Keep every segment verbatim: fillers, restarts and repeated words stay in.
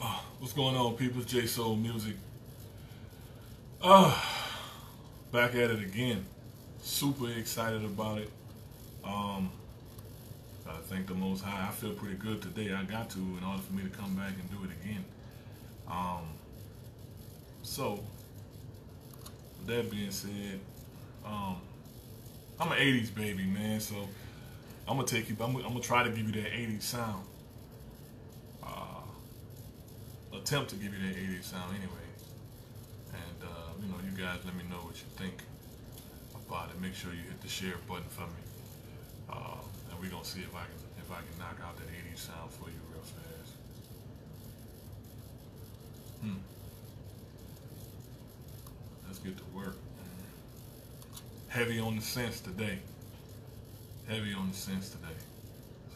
What's going on, people? It's J Soul Music. Uh, back at it again. Super excited about it. Um, gotta thank the Most High. I feel pretty good today. I got to in order for me to come back and do it again. Um, so, with that being said, um, I'm an eighties baby, man. So I'm gonna take you. I'm, I'm gonna try to give you that eighties sound. Attempt to give you that eighties sound anyway. And uh, you know, you guys let me know what you think about it. Make sure you hit the share button for me. Uh, and we're gonna see if I can if I can knock out that eighties sound for you real fast. Hmm. Let's get to work. Heavy on the sense today. Heavy on the sense today. So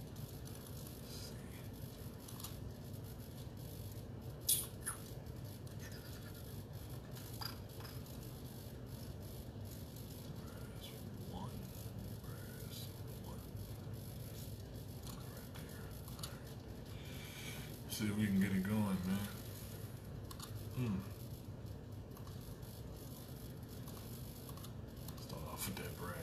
see if we can get it going, man. Hmm. Start off with that brass.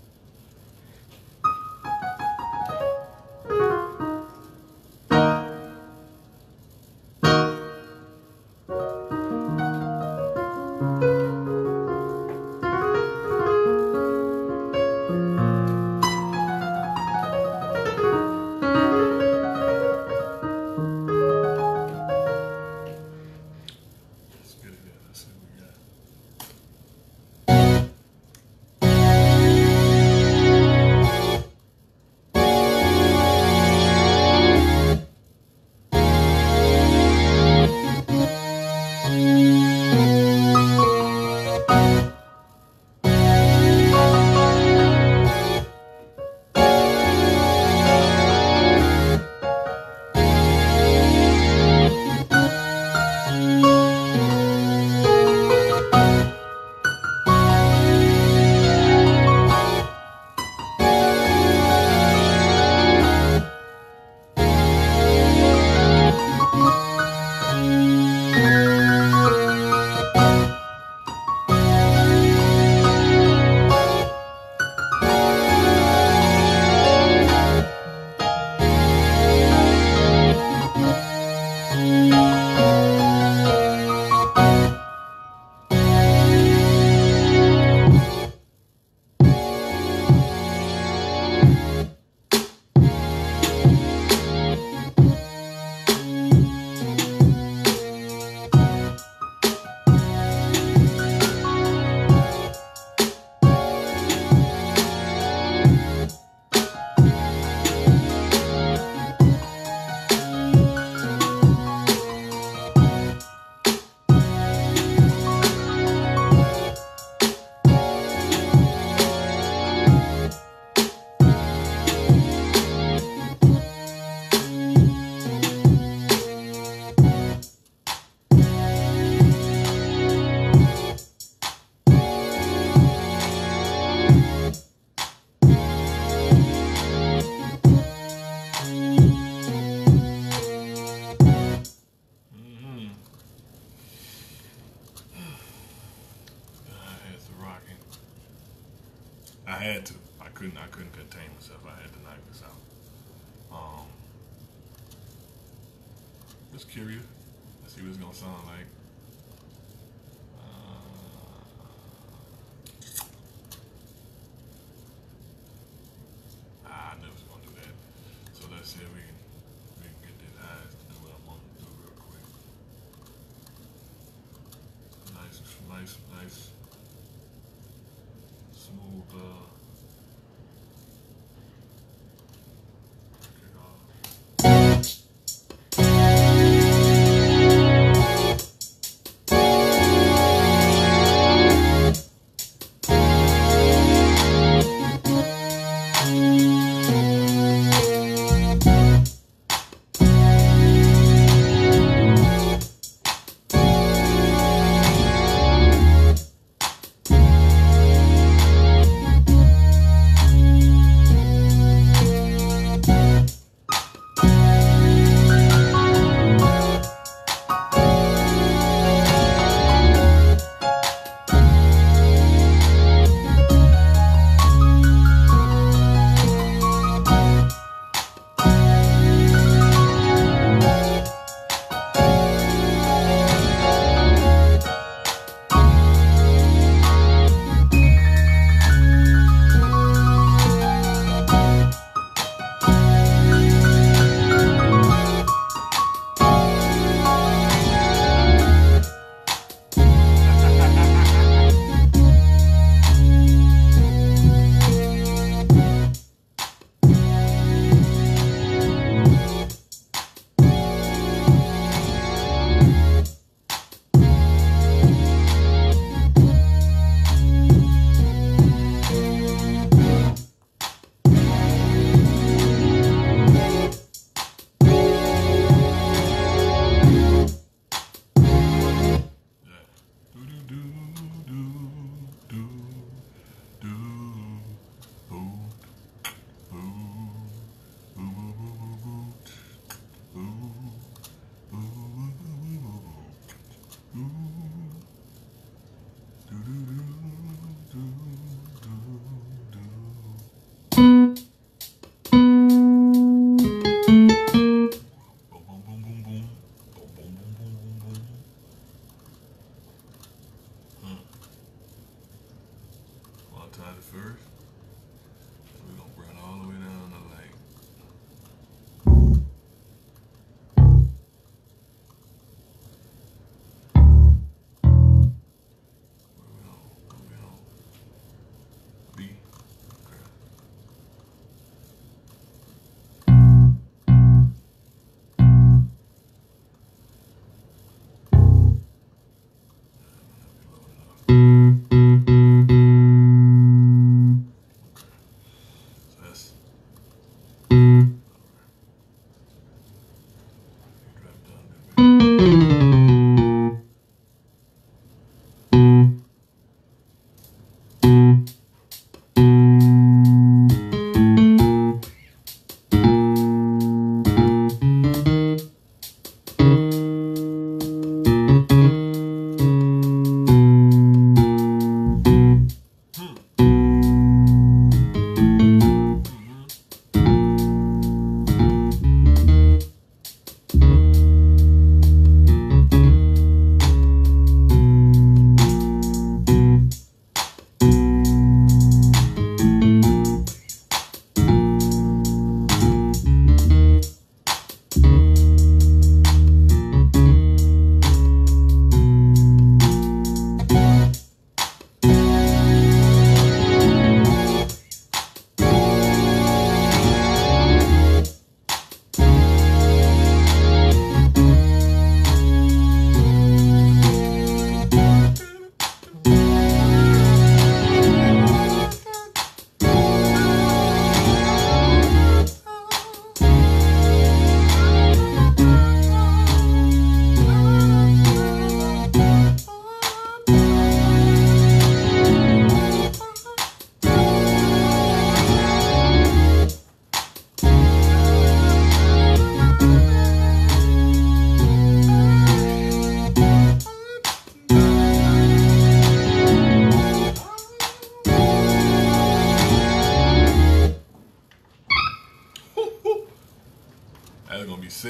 I had to. I couldn't. I couldn't contain myself. I had to knock this out. Um, just curious. Let's see what it's gonna sound like. Uh, I knew it was gonna do that. So let's see if we can we can get this highs to do what I'm gonna do real quick. Nice, nice, nice. Smooth, uh,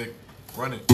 Music. Run it.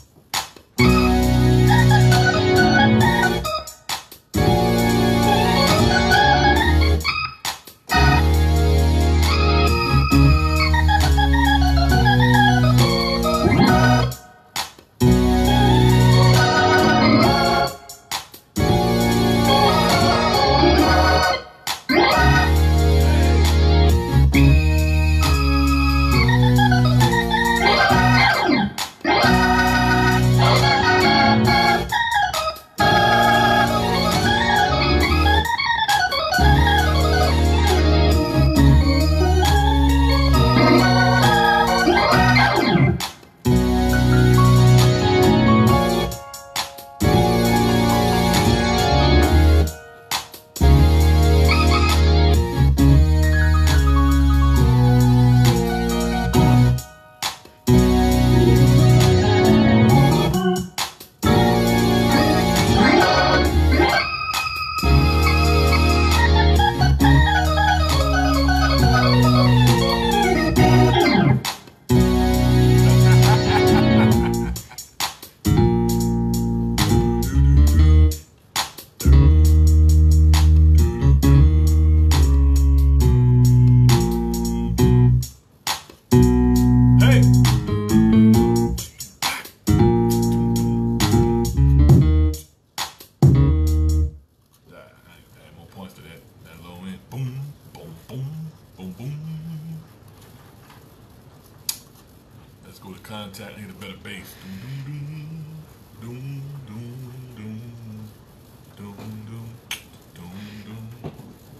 Let's go to contact and hit a better bass. Doom, doom, doom, doom, doom, doom, doom, doom, doom.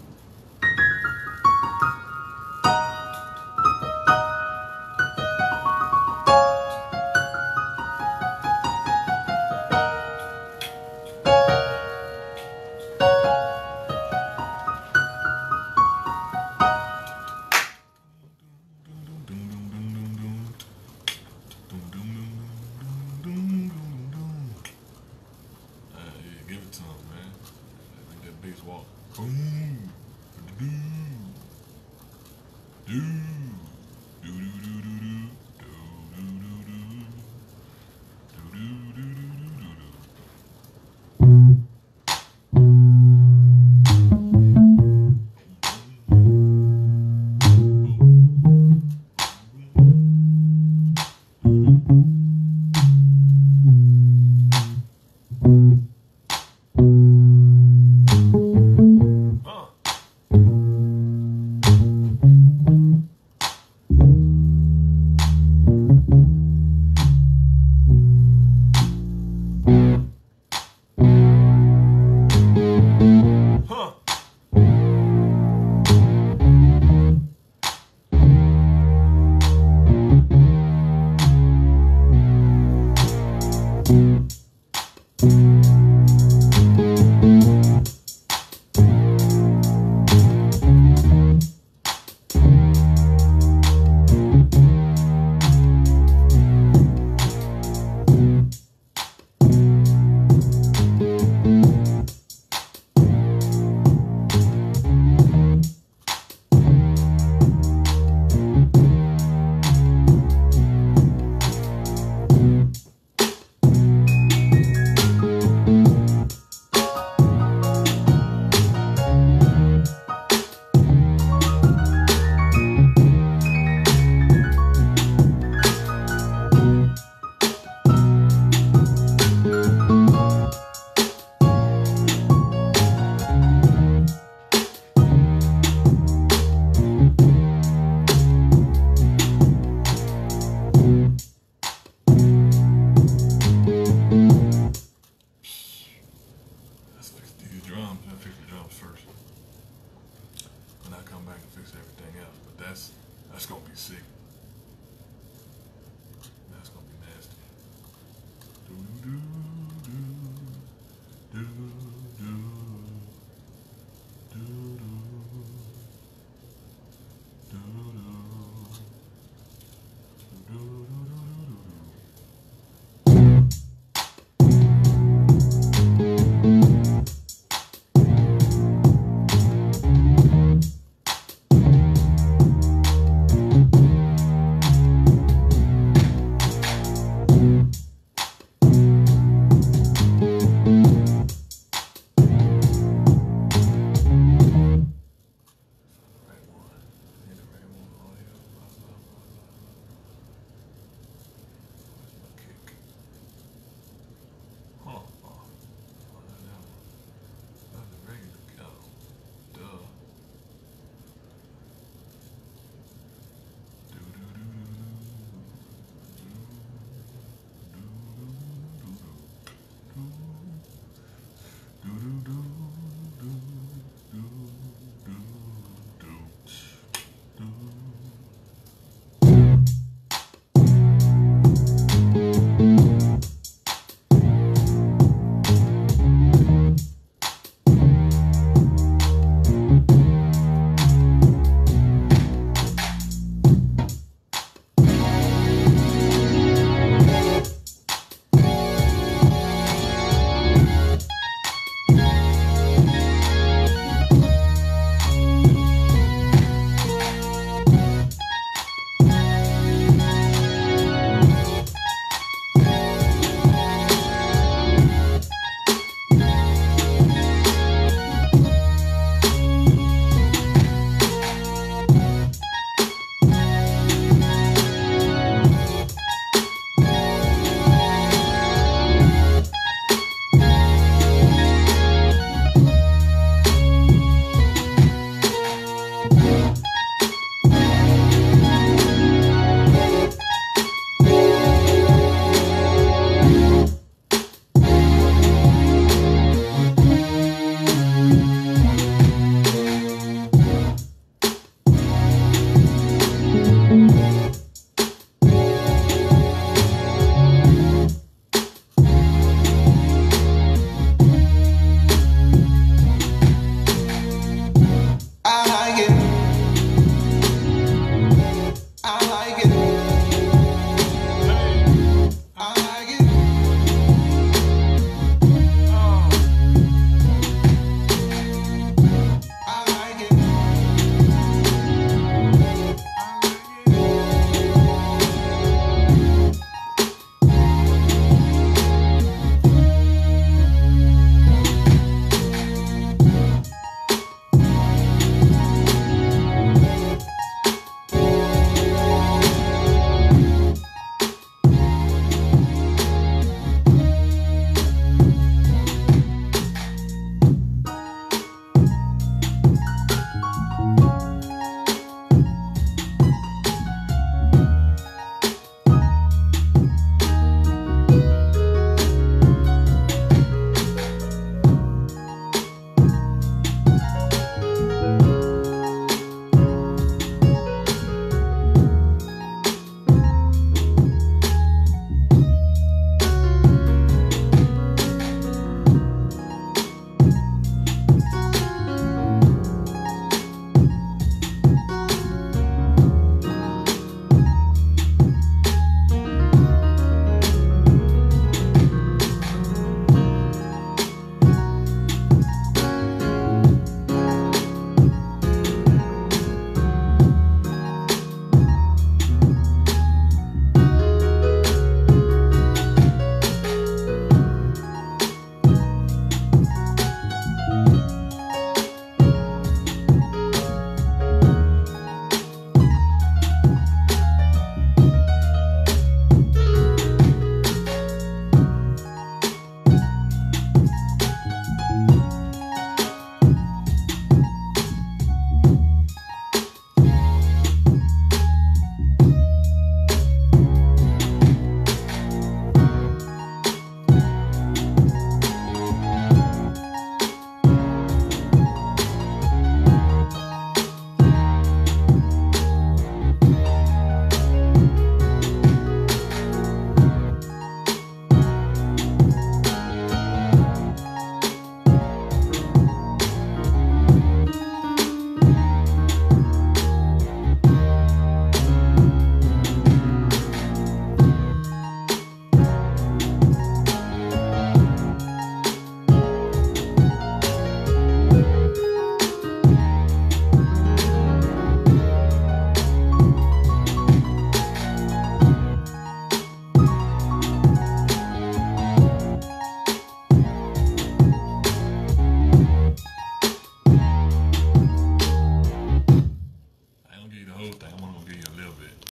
Bass walk. Boom. Do do do do do do do do do do do.